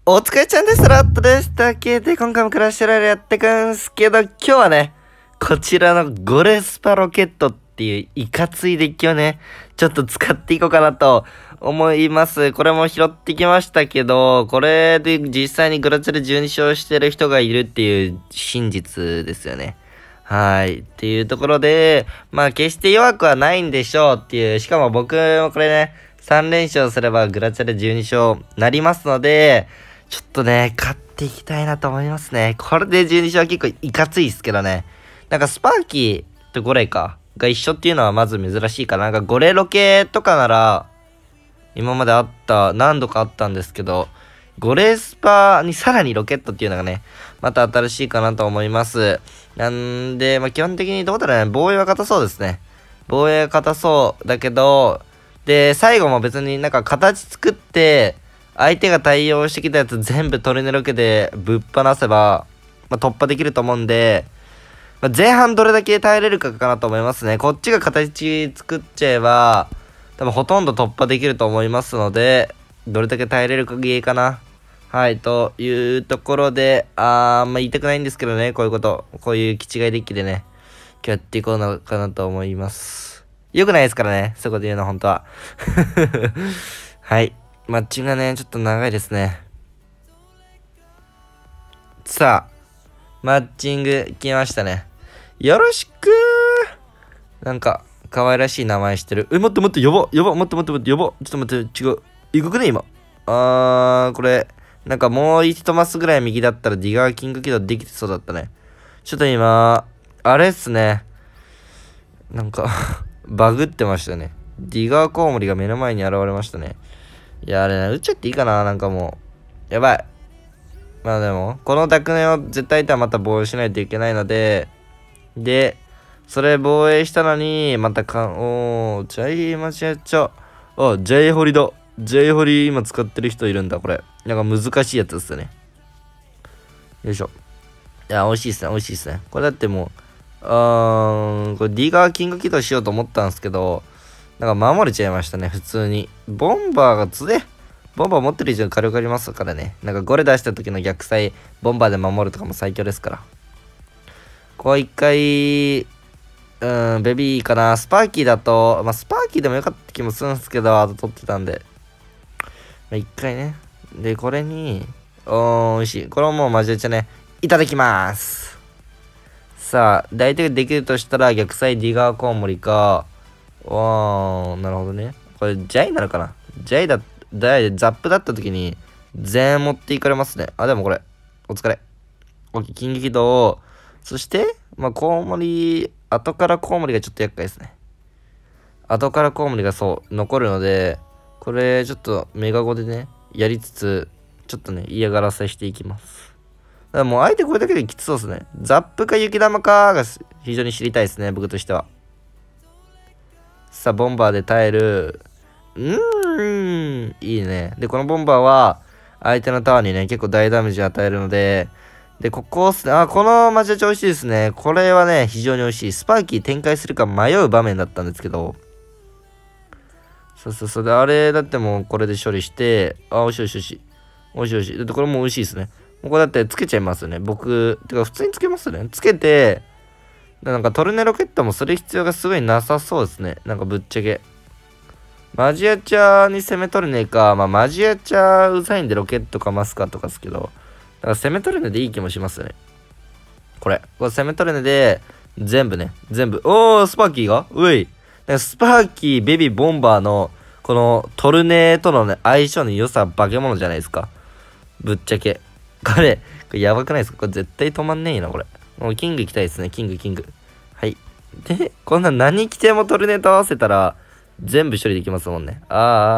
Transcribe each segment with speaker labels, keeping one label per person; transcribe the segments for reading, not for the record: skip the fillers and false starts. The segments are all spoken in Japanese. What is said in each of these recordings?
Speaker 1: お疲れちゃんです。ラットです。だけで、今回もクラッシュライルやってくんすけど、今日はね、こちらのゴレスパロケットっていういかついデッキをね、ちょっと使っていこうかなと思います。これも拾ってきましたけど、これで実際にグラチャレ12勝してる人がいるっていう真実ですよね。はい。っていうところで、まあ決して弱くはないんでしょうっていう、しかも僕もこれね、3連勝すればグラチャレ12勝なりますので、ちょっとね、勝っていきたいなと思いますね。これで12勝は結構いかついっすけどね。なんかスパーキーとゴレかが一緒っていうのはまず珍しいかな。なんかゴレロケとかなら、今まで何度かあったんですけど、ゴレスパにさらにロケットっていうのがね、また新しいかなと思います。なんで、まあ基本的にどうだろうね、防衛は硬そうですね。防衛は硬そうだけど、で、最後も別になんか形作って、相手が対応してきたやつ全部トルネロケでぶっ放せば、まあ、突破できると思うんで、まあ、前半どれだけ耐えれるかかなと思いますね。こっちが形作っちゃえば、多分ほとんど突破できると思いますので、どれだけ耐えれるかゲーかな。はい、というところで、まあ言いたくないんですけどね、こういうこと。こういう気違いデッキでね、今日やっていこうのかなと思います。よくないですからね、そこで言うの、本当は。はい。マッチングがね、ちょっと長いですね。さあ、マッチング来ましたね。よろしくー。なんか、可愛らしい名前してる。待って、やば、待って、やば。ちょっと待って、違う。いくくね、今。これ、なんかもう一マスぐらい右だったらディガーキング起動できてそうだったね。ちょっと今、あれっすね。なんかバグってましたね。ディガーコウモリが目の前に現れましたね。いや、あれね、撃っちゃっていいかな、なんかもう。やばい。まあでも、このダクネを絶対とはまた防衛しないといけないので、それ防衛したのに、またジャイ間違えちゃう。ジャイホリだ。ジャイホリ今使ってる人いるんだ、これ。なんか難しいやつですよね。よいしょ。いや、美味しいっすね。これだってもう、これ D ガーキング起動しようと思ったんですけど、なんか守れちゃいましたね、普通に。ボンバーがボンバー持ってる以上に火力ありますからね。なんかゴレ出した時の逆サイ、ボンバーで守るとかも最強ですから。こう一回、ベビーかな。スパーキーだと、まあ、スパーキーでもよかった気もするんですけど、あと取ってたんで。まあ、一回ね。で、これに、美味しい。これはもうマジでね、いただきます。さあ、大体できるとしたら逆サイディガーコウモリか、なるほどね。これ、ジャイになるかな。ザップだった時に、全持っていかれますね。でもこれ、お疲れ。金撃動。そして、まあ、コウモリ、後からコウモリがちょっと厄介ですね。後からコウモリが残るので、これ、ちょっとメガゴでね、やりつつ、ちょっとね、嫌がらせしていきます。だからもう、相手これだけできつそうですね。ザップか雪玉かが非常に知りたいですね、僕としては。さあ、ボンバーで耐える。いいね。で、このボンバーは、相手のタワーにね、結構大ダメージ与えるので、で、ここっすね。このマジで美味しいですね。これはね、非常に美味しい。スパーキー展開するか迷う場面だったんですけど、そう。で、あれだってもうこれで処理して、美味しい。だってこれも美味しいですね。もうこれだってつけちゃいますよね。てか普通につけますよね。つけて、なんかトルネロケットもする必要がすごいなさそうですね。なんかぶっちゃけ。マジアチャーに攻め取れねえか。まあマジアチャーうざいんでロケットかマスカとかですけど、だから攻め取れねでいい気もしますね。これ攻め取れねで、全部。スパーキーがスパーキー、ベビー、ボンバーの、このトルネとのね、相性の良さは化け物じゃないですか。ぶっちゃけ。これやばくないですか。これ絶対止まんねえよな、これ。もうキング行きたいですね、キング。はい。で、こんな何着てもトルネと合わせたら、全部処理できますもんね。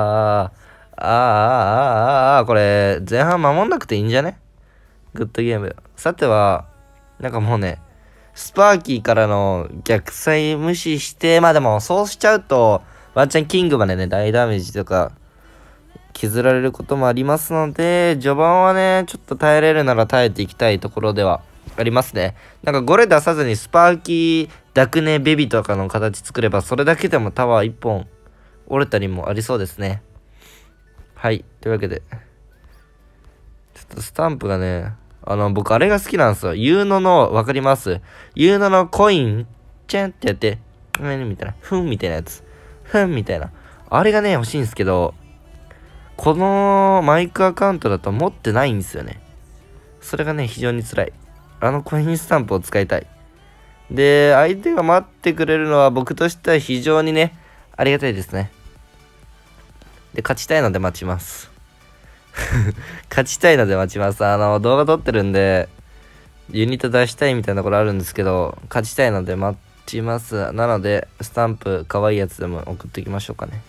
Speaker 1: これ、前半守んなくていいんじゃね。グッドゲーム。さては、なんかもうね、スパーキーからの逆サイ無視して、まあでもそうしちゃうと、ワンチャンキングまでね、大ダメージとか削られることもありますので、序盤はね、ちょっと耐えれるなら耐えていきたいところではありますね。なんかゴレ出さずにスパーキー、ダクネ、ベビとかの形作れば、それだけでもタワー1本折れたりもありそうですね。はい。というわけで、ちょっとスタンプがね、僕あれが好きなんですよ。ユーノの、わかります？ユーノのコイン、チェンってやって、みたいな、ふんみたいなやつ。ふんみたいな。あれがね、欲しいんですけど、このマイクアカウントだと持ってないんですよね。それがね、非常に辛い。コインスタンプを使いたい。で、相手が待ってくれるのは僕としては非常にね、ありがたいですね。で、勝ちたいので待ちます。勝ちたいので待ちます。動画撮ってるんで、ユニット出したいみたいなところあるんですけど、勝ちたいので待ちます。なので、スタンプ、可愛いやつでも送っていきましょうかね。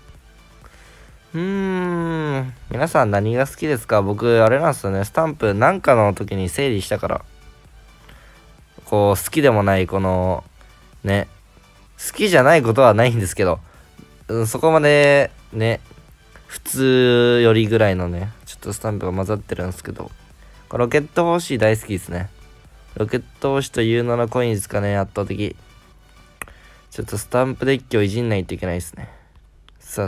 Speaker 1: 皆さん何が好きですか？僕、あれなんですよね。スタンプなんかの時に整理したから。こう、好きでもない、この、ね。好きじゃないことはないんですけど、そこまで、ね、普通よりぐらいのね、ちょっとスタンプが混ざってるんですけど、ロケット星大好きですね。ロケット星というののコインですかね、圧倒的。ちょっとスタンプデッキをいじんないといけないですね。さあ。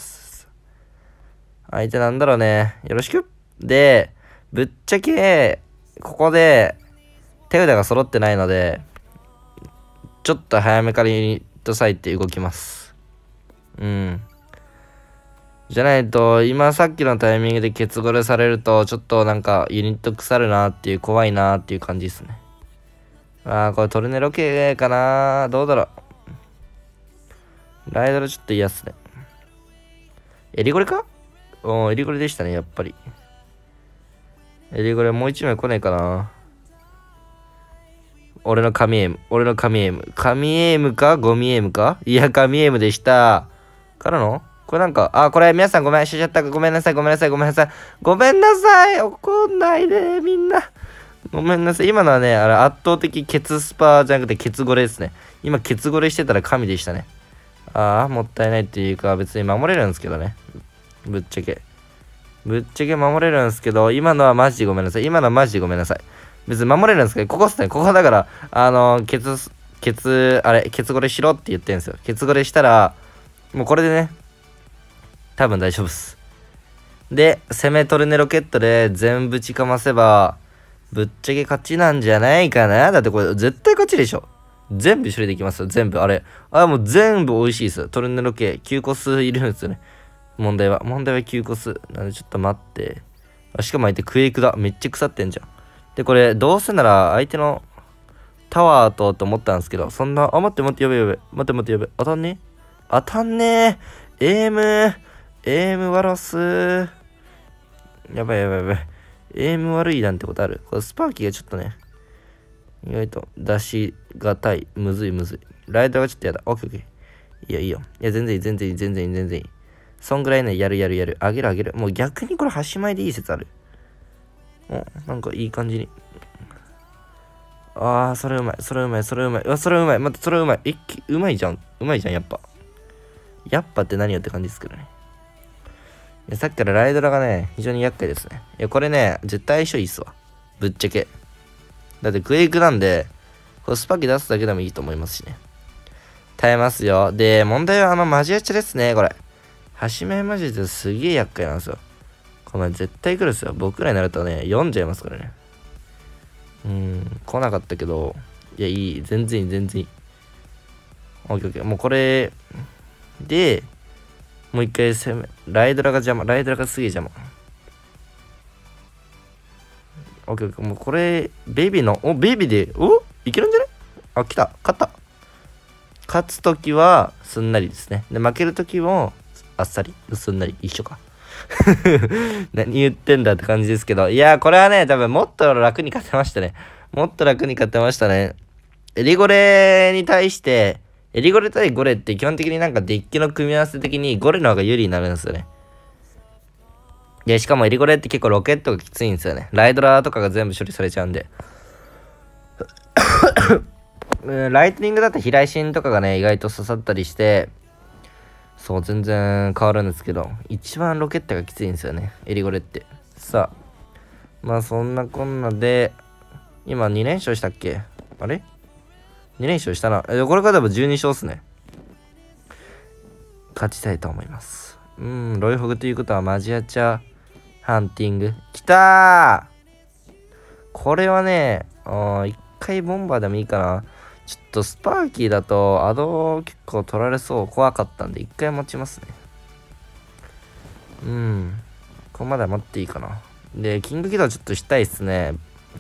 Speaker 1: 相手なんだろうね。よろしく。で、ぶっちゃけ、ここで、手札が揃ってないので、ちょっと早めからユニット割いて動きます。じゃないと、今さっきのタイミングでケツゴレされると、ちょっとなんかユニット腐るなっていう、怖いなっていう感じですね。これトルネロ系かな？どうだろう。ライドルちょっと嫌っすね。エリゴレか？エリゴレでしたね、やっぱり。エリゴレもう一枚来ないかな。俺の神エム。神エムかゴミエムか？いや、神エムでした。からのこれなんか、これ皆さんごめん、しちゃった。ごめんなさい。怒んないで、みんな。ごめんなさい。今のはね、圧倒的ケツスパじゃなくてケツゴレですね。今、ケツゴレしてたら神でしたね。もったいないっていうか、別に守れるんですけどね。ぶっちゃけ守れるんですけど、今のはマジでごめんなさい。別に守れるんですけど、ここっすね。ここだから、ケツゴレしろって言ってるんですよ。ケツゴレしたら、もうこれでね、多分大丈夫っす。で、攻めトルネロケットで全部ちかませば、ぶっちゃけ勝ちなんじゃないかな。だってこれ絶対勝ちでしょ。全部処理できますよ。全部。もう全部美味しいです。トルネロ系9個数いるんですよね。問題は9個数。なんでちょっと待って。しかも相手クエイクだ。めっちゃ腐ってんじゃん。で、これ、どうせなら相手のタワーと思ったんですけど、そんな、待って、やべ。当たんねエームワロス。やばい。エーム悪いなんてことある？これスパーキーがちょっとね、意外と出しがたい。むずい。ライダーがちょっとやだ。オッケー。いいよ。いや、全然いい。そんぐらいね、やる。あげる。もう逆にこれ端前でいい説ある。なんかいい感じに。それうまい。それうまい。待って、それうまい。うまいじゃん、やっぱ。やっぱって何よって感じですけどね。いや、さっきからライドラがね、非常に厄介ですね。いや、これね、絶対相性いいっすわ。ぶっちゃけ。だってクエイクなんで、これスパキ出すだけでもいいと思いますしね。耐えますよ。で、問題はマジアチですね、これ。端目マジですげえ厄介なんですよ。これ絶対来るっすよ。僕らになるとね、読んじゃいますからね。来なかったけど、いや、いい。全然いい。オッケー。もうこれ、で、もう一回ライドラがすげえ邪魔。オッケー。もうこれ、ベイビーで、いけるんじゃない？来た。勝った。勝つときは、すんなりですね。で、負けるときも、あっさり、すんなり、一緒か。何言ってんだって感じですけど。いや、これはね、多分もっと楽に勝てましたね。エリゴレに対して、エリゴレ対ゴレって基本的になんかデッキの組み合わせ的にゴレの方が有利になるんですよね。で、しかもエリゴレって結構ロケットがきついんですよね。ライドラーとかが全部処理されちゃうんで。ライトニングだと飛来神とかがね、意外と刺さったりして、そう、全然変わるんですけど、一番ロケットがきついんですよね、エリゴレって。さあ、そんなこんなで、今2連勝したっけ？あれ？ 2 連勝したな。これから多分12勝っすね。勝ちたいと思います。ロイホグということはマジアチャハンティング。来たー。これはね、一回ボンバーでもいいかな。ちょっとスパーキーだとアド結構取られそう。怖かったんで一回持ちますね。ここまでは持っていいかな。で、キング起動ちょっとしたいっすね。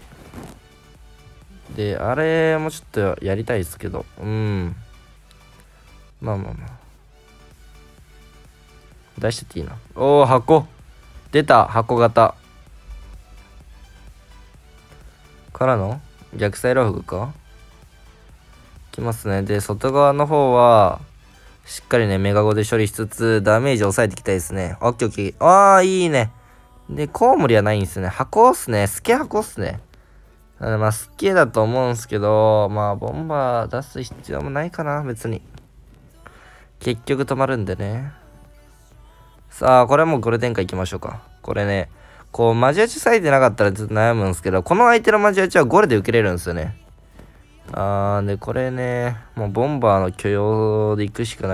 Speaker 1: で、あれもちょっとやりたいですけど。まあ。出してっていいな。おー、箱。出た、箱型。からの逆サイローフグかきますね。で、外側の方は、しっかりね、メガゴで処理しつつ、ダメージ抑えていきたいですね。オッケーオッケー。あー、いいね。で、コウモリはないんですね。箱っすね。スケ箱っすね。まあ、スケだと思うんすけど、まあ、ボンバー出す必要もないかな、別に。結局止まるんでね。さあ、これはもうゴールデンカいきましょうか。これね、こう、マジアチ割いてなかったらずっと悩むんですけど、この相手のマジアチはゴレで受けれるんですよね。で、これね、もうボンバーの許容で行くしかない。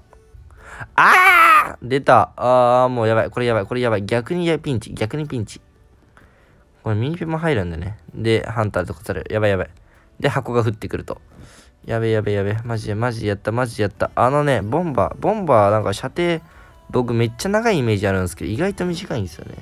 Speaker 1: 出た。もうやばい。これやばい。逆にピンチ。これミニペも入るんでね。で、ハンターとかされる。やばい。で、箱が降ってくると。やべ。マジでやった。ボンバーなんか射程、僕めっちゃ長いイメージあるんですけど、意外と短いんですよ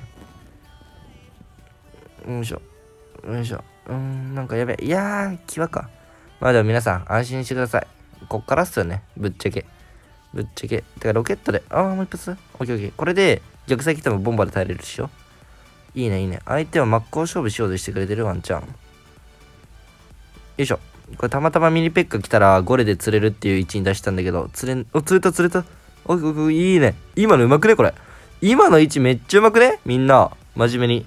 Speaker 1: ね。よいしょ。なんかやべえ。いやー、際か。まあでも皆さん、安心してください。こっからっすよね。ぶっちゃけ。てか、ロケットで、もう一発オッケー。これで、逆サイ来てもボンバーで耐えれるでしょ。いいね。相手は真っ向勝負しようとしてくれてるワンチャン。よいしょ。これたまたまミニペッカ来たらゴレで釣れるっていう位置に出したんだけど、釣れた。いいね。今のうまくねこれ。今の位置めっちゃうまくねみんな。真面目に。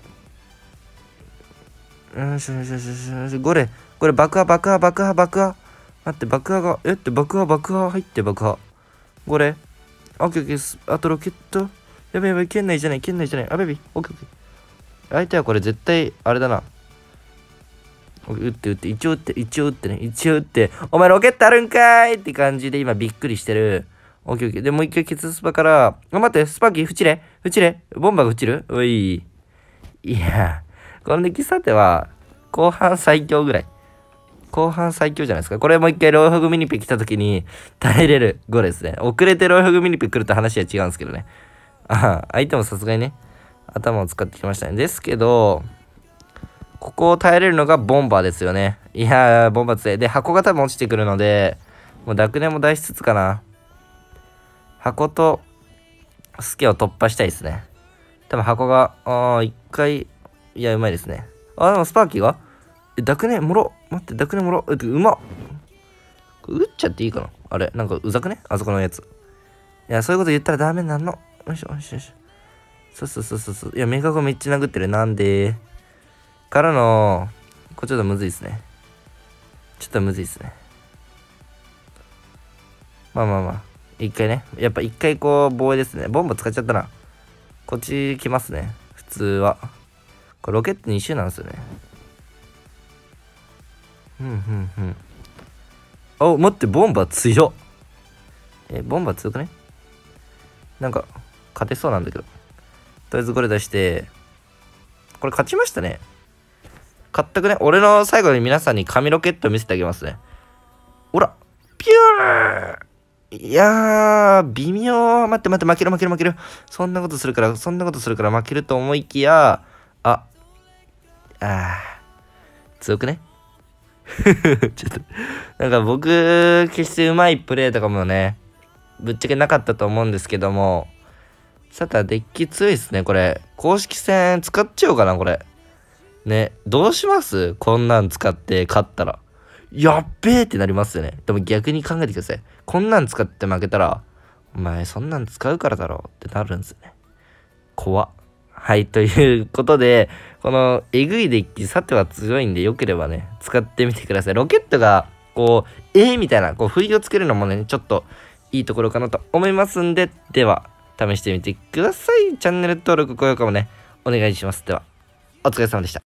Speaker 1: ゴレ爆破。待って、爆破入って爆破。ゴレ。オッケー。あとロケット。やべえ、圏内じゃない。ベビー。オッケー。相手はこれ絶対、あれだな。撃って、一応撃って。お前ロケットあるんかーいって感じで今びっくりしてる。オッケー。で、もう一回ケツスパから、待って、スパーキー、縁れボンバーが縁るおい。いや、このデッキさては、後半最強じゃないですか。これもう一回ロイホグミニペ来た時に耐えれる5ですね。遅れてロイホグミニペ来ると話は違うんですけどね。相手もさすがにね、頭を使ってきましたね。ですけど、ここを耐えれるのがボンバーですよね。いやー、ボンバー強い。で、箱が多分落ちてくるので、もう濁念も出しつつかな。箱とスケを突破したいですね。多分箱が、一回、いや、うまいですね。でもスパーキーが濁念もろ。待って、濁念もろ。うまっ。撃っちゃっていいかなあれ、なんかうざくねあそこのやつ。いや、そういうこと言ったらダメなんの。よいしょ。そう。いや、メガゴめっちゃ殴ってる。なんでからの、これちょっとむずいっすね。まあ。一回ね。やっぱ一回こう、防衛ですね。ボンバ使っちゃったな。こっち来ますね。普通は。これロケット2周なんですよね。待って、ボンバ強っ。ボンバ強くねなんか、勝てそうなんだけど。とりあえずこれ出して、これ勝ちましたね。勝ったくね。俺の最後に皆さんに紙ロケット見せてあげますね。ほら、ピューいやー、微妙。待って、負ける。そんなことするから負けると思いきや、強くねちょっと、なんか僕、決してうまいプレーとかもね、ぶっちゃけなかったと思うんですけども、さてはデッキ強いですね、これ。公式戦使っちゃおうかな、これ。ね、どうしますこんなん使って勝ったら。やっべーってなりますよね。でも逆に考えてください。こんなん使って負けたら、お前そんなん使うからだろうってなるんですよね。怖っ。はい、ということで、このえぐいデッキ、さては強いんで、よければね、使ってみてください。ロケットが、こう、みたいな、こう、不意をつけるのもね、ちょっといいところかなと思いますんで、では、試してみてください。チャンネル登録、高評価もね、お願いします。では、お疲れ様でした。